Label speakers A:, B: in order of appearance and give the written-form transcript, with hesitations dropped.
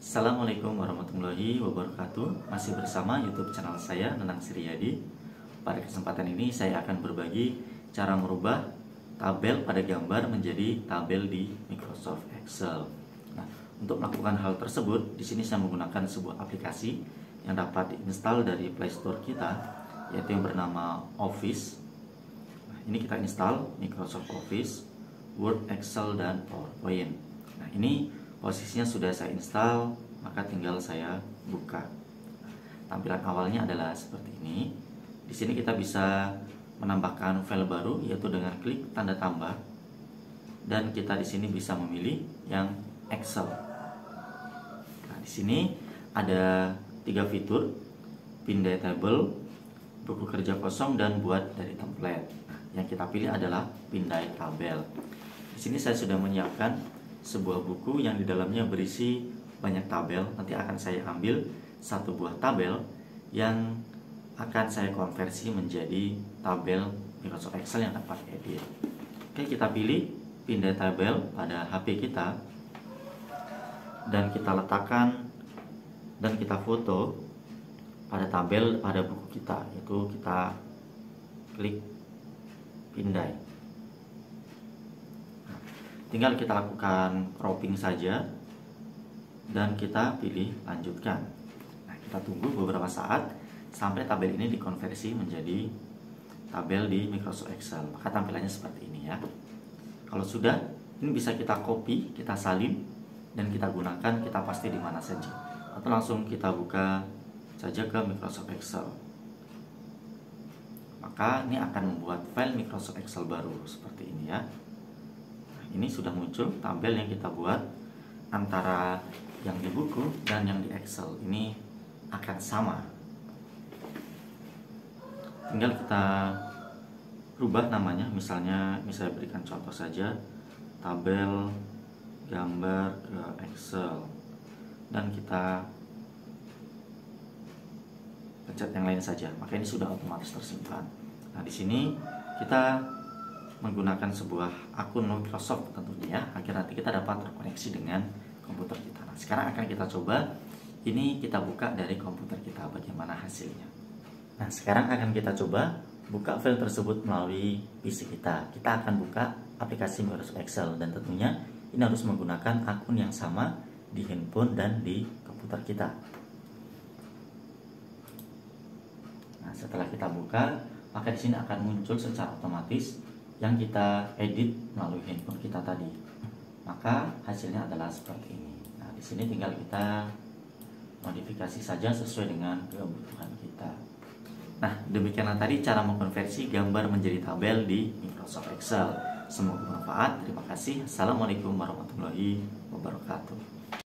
A: Assalamualaikum warahmatullahi wabarakatuh. Masih bersama YouTube channel saya, Nenang Siryadi. Pada kesempatan ini saya akan berbagi cara merubah tabel pada gambar menjadi tabel di Microsoft Excel. Nah, untuk melakukan hal tersebut, di sini saya menggunakan sebuah aplikasi yang dapat diinstal dari Play Store kita, yaitu yang bernama Office. Nah, ini kita install Microsoft Office, Word, Excel, dan PowerPoint. Nah, ini posisinya sudah saya install, maka tinggal saya buka. Tampilan awalnya adalah seperti ini. Di sini kita bisa menambahkan file baru, yaitu dengan klik tanda tambah, dan kita di sini bisa memilih yang Excel. Nah, di sini ada 3 fitur: pindai table, buku kerja kosong, dan buat dari template. Nah, yang kita pilih adalah pindai tabel. Di sini saya sudah menyiapkan sebuah buku yang di dalamnya berisi banyak tabel. Nanti akan saya ambil satu buah tabel yang akan saya konversi menjadi tabel Microsoft Excel yang dapat edit. Oke, kita pilih pindai tabel pada HP kita dan kita letakkan dan kita foto pada tabel pada buku kita, yaitu kita klik pindai. Tinggal kita lakukan cropping saja dan kita pilih lanjutkan. Nah, kita tunggu beberapa saat sampai tabel ini dikonversi menjadi tabel di Microsoft Excel. Maka tampilannya seperti ini ya. Kalau sudah, ini bisa kita copy, kita salin, dan kita gunakan, kita paste di mana saja. Atau langsung kita buka saja ke Microsoft Excel. Maka ini akan membuat file Microsoft Excel baru seperti ini ya. Ini sudah muncul tabel yang kita buat, antara yang di buku dan yang di Excel ini akan sama. Tinggal kita rubah namanya, misalnya berikan contoh saja, tabel gambar ke Excel, dan kita pencet yang lain saja. Maka ini sudah otomatis tersimpan. Nah, di sini kita menggunakan sebuah akun Microsoft tentunya ya, agar nanti kita dapat terkoneksi dengan komputer kita. Nah, sekarang akan kita coba, ini kita buka dari komputer kita, bagaimana hasilnya. Nah, sekarang akan kita coba buka file tersebut melalui PC kita. Kita akan buka aplikasi Microsoft Excel, dan tentunya ini harus menggunakan akun yang sama di handphone dan di komputer kita. Nah, setelah kita buka, maka di sini akan muncul secara otomatis yang kita edit melalui handphone kita tadi. Maka hasilnya adalah seperti ini. Nah, di sini tinggal kita modifikasi saja sesuai dengan kebutuhan kita. Nah, demikianlah tadi cara mengkonversi gambar menjadi tabel di Microsoft Excel. Semoga bermanfaat. Terima kasih. Assalamualaikum warahmatullahi wabarakatuh.